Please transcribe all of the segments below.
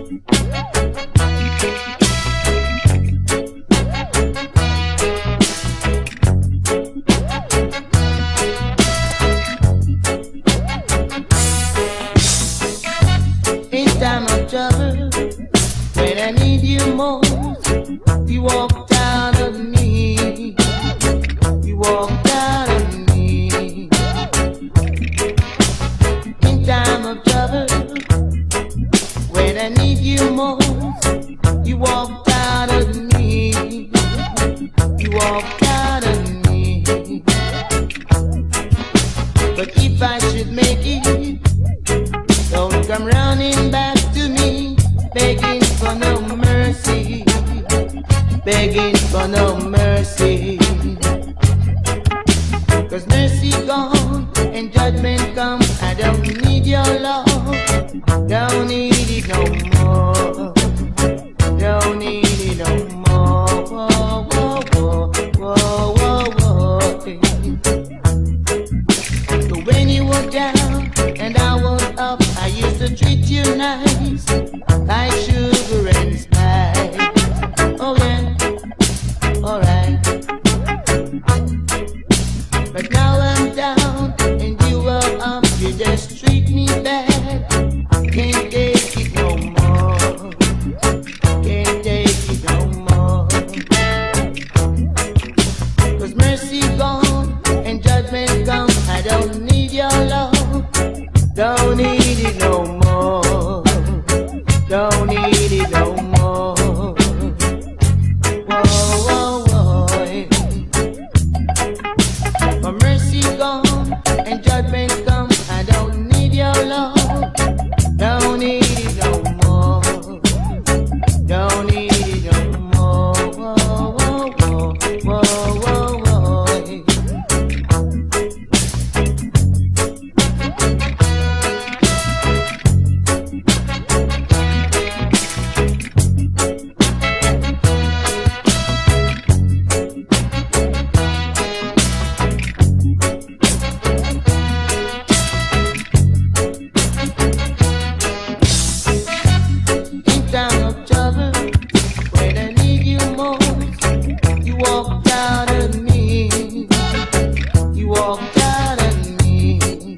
In time of trouble, when I need you most, you walked out of me. You walked out of me. In time of trouble, when I need you most, you walked out of me. You walked out of me. But if I should make it, don't come running back to me, begging for no mercy, begging for no mercy. 'Cause mercy gone and judgment come. I don't need your love, don't need it no more, don't need it no more. Whoa, whoa, whoa, whoa, whoa, whoa. So when you were down and I was up, I used to treat you nice, like sugar and spice. Oh yeah, alright. But now I'm down and you are up, you just treat me bad. Can't take it no more, can't take it no more. 'Cause mercy gone and judgment come. I don't need your love, don't need it no more, don't need it no more. Whoa, whoa, whoa. For mercy gone and judgment come. I don't need your love, don't need it no more, don't need it no more. Whoa, whoa, whoa, whoa, whoa, whoa. In time of trouble, when I need you most, you walked out of me, you walked out of me.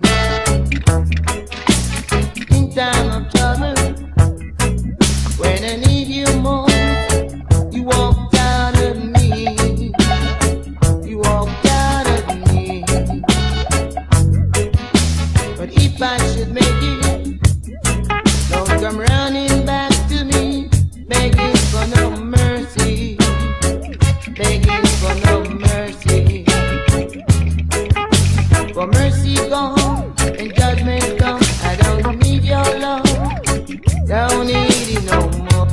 In time of trouble, when I need you most, you walked out of me, you walked out of me. But if I should make it, don't come running back to me, begging for no mercy, begging for no mercy. For mercy gone and judgment come. I don't need your love, don't need it no more.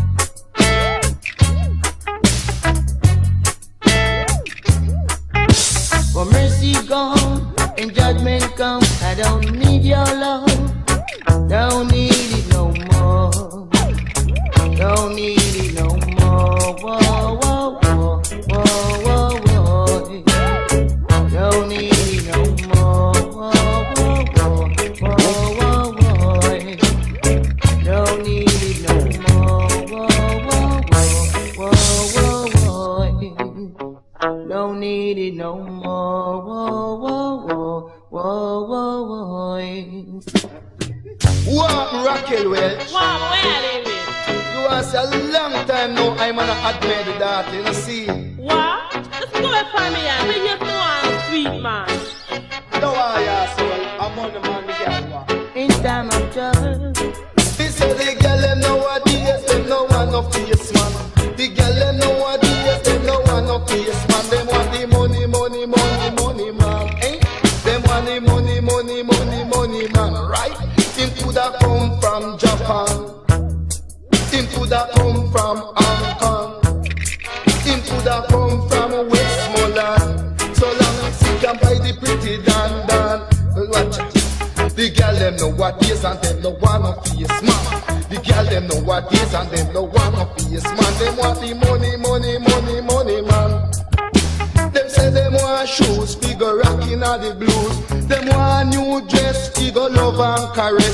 For mercy gone and judgment come. I don't need your love, don't need it no more, don't need it no more. Whoa, whoa, whoa, whoa, whoa, whoa. Don't need it no more. Whoa, whoa, whoa, whoa, whoa, whoa. Don't need it no more. Whoa, whoa, whoa, whoa, whoa. Don't need it no more. Whoa, whoa, whoa, whoa, whoa, whoa. What Raquel Welch? Wow, where they live? You was a long time now I'm gonna admit that, you know, see. What? Let's go and find me out. We just know I'm sweet man. Don't worry, asshole. I'm on the man, the girl. In time of trouble, He said the girl them nowadays, them no want no face man. The girl them nowadays, them no want no face man. Them want the money, money, money, money man. Eh? Them want the money, money, money, money man. Right? Him coulda come from Japan. Him coulda come from Hong Kong. Him coulda come from Westmoreland. So long as he can buy the pretty dan dan. Watch it. The girl them know what is and them no want no face man. The girl them know what is and them no want no face man. Them want the money, money, money, money man. Them say them want shoes, figure rocking all the blues. Them want new dress, figure love and caress.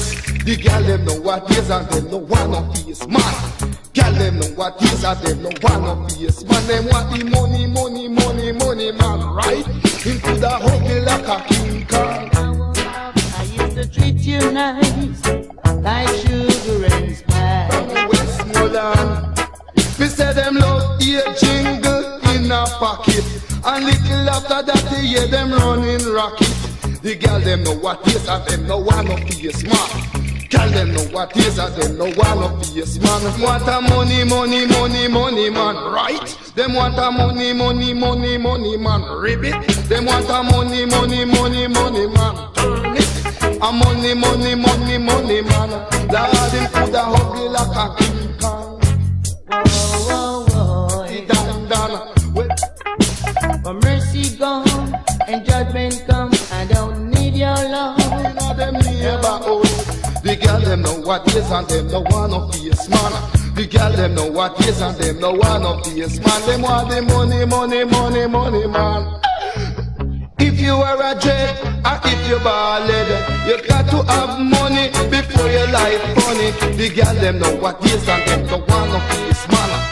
The girl them know what is and them no want no face man. Girl them know what is and them no want no face man. Them want the money, money, money, money man, right? Into the huggy like a King Kong. I used to treat you nice, like sugar and spice. From Westmoreland, me say them love ear jingle in a pocket, and little after that they hear them running rocket. The girl them know what is and them no want no face man. Girl them know what is and them no want no face man. Them want a money, money, money, money man, right? Them want a money, money, money, money man, ribbit. Them want a money, money, money, money man, turn it. A money, money, money, money man. Lord him coulda huggy like a King Kong. Whoa, whoa, whoa. Dan, dan, well, For mercy gone and judgment come, I don't need your love. in a them neighborhood. The girl them know what is and them no want no face man. The girl them know what is and them no want no face man. Them want the money, money, money, money man. If you are a dread or if you ballad, you got to have money before your life funny. The girl them know what is and them no want no face man.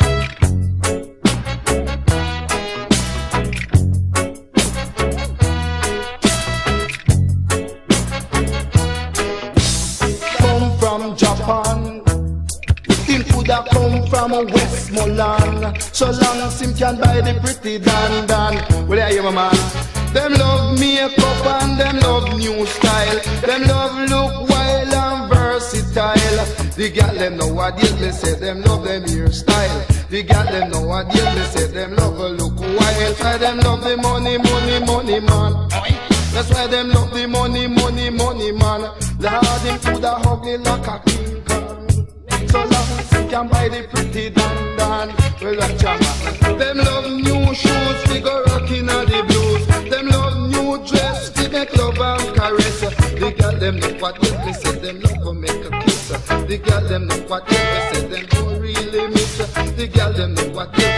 From Japan, him coulda come from Westmoreland. So long as him can buy the pretty dan dan. Well, I hear my man. Them love makeup and them love new style. Them love look wild and versatile. The girl them nowadays they say them love them hairstyle. The girl them nowadays they say them love a look wild. Why them love the money, money, money man. That's why them love the money, money, money man. Lord him coulda huggy like a King Kong. So long as he can buy the pretty dan dan. Well, watch out. Them love new shoes, they go rockin' at the blues. Them love new dress, they make love and caress. The girl them know what they say, them love to make a kiss. The girl them know what they say, them don't really miss. The girl them know what they